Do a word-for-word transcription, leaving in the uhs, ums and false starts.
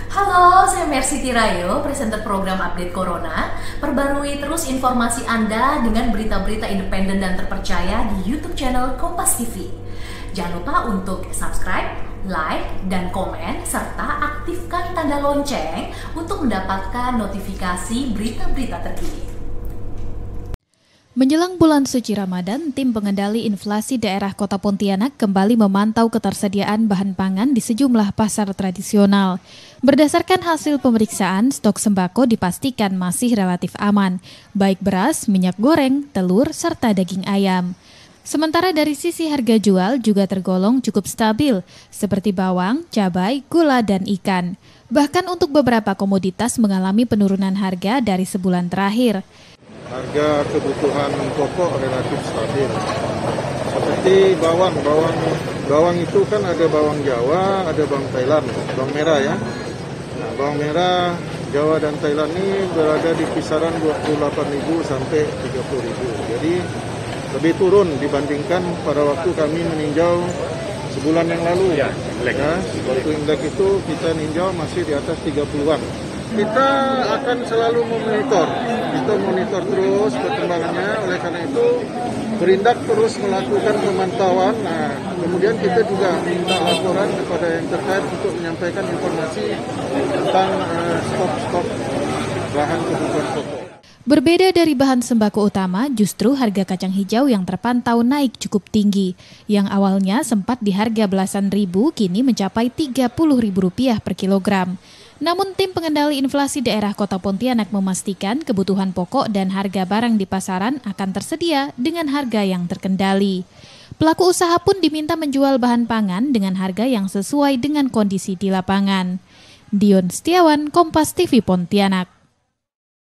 Halo, saya Mercy Tirayo, presenter program Update Corona. Perbarui terus informasi Anda dengan berita-berita independen dan terpercaya di YouTube channel Kompas T V. Jangan lupa untuk subscribe, like, dan komen, serta aktifkan tanda lonceng untuk mendapatkan notifikasi berita-berita terkini. Menjelang bulan suci Ramadan, tim pengendali inflasi daerah Kota Pontianak kembali memantau ketersediaan bahan pangan di sejumlah pasar tradisional. Berdasarkan hasil pemeriksaan, stok sembako dipastikan masih relatif aman, baik beras, minyak goreng, telur, serta daging ayam. Sementara dari sisi harga jual juga tergolong cukup stabil, seperti bawang, cabai, gula, dan ikan. Bahkan untuk beberapa komoditas mengalami penurunan harga dari sebulan terakhir. Harga kebutuhan pokok relatif stabil. Seperti bawang, bawang bawang itu kan ada bawang Jawa, ada bawang Thailand, bawang merah ya. Nah, bawang merah Jawa dan Thailand ini berada di kisaran dua puluh delapan ribu sampai tiga puluh ribu. Jadi lebih turun dibandingkan pada waktu kami meninjau sebulan yang lalu. Ya, ya, waktu indeks itu kita ninjau masih di atas tiga puluhan. Kita akan selalu memonitor, kita monitor terus perkembangannya, oleh karena itu Perindak terus melakukan pemantauan. Nah, kemudian kita juga minta laporan kepada yang terkait untuk menyampaikan informasi tentang uh, stok-stok bahan kebutuhan pokok. Berbeda dari bahan sembako utama, justru harga kacang hijau yang terpantau naik cukup tinggi. Yang awalnya sempat di harga belasan ribu, kini mencapai tiga puluh ribu rupiah per kilogram. Namun tim pengendali inflasi daerah Kota Pontianak memastikan kebutuhan pokok dan harga barang di pasaran akan tersedia dengan harga yang terkendali. Pelaku usaha pun diminta menjual bahan pangan dengan harga yang sesuai dengan kondisi di lapangan. Dion Setiawan, Kompas T V Pontianak.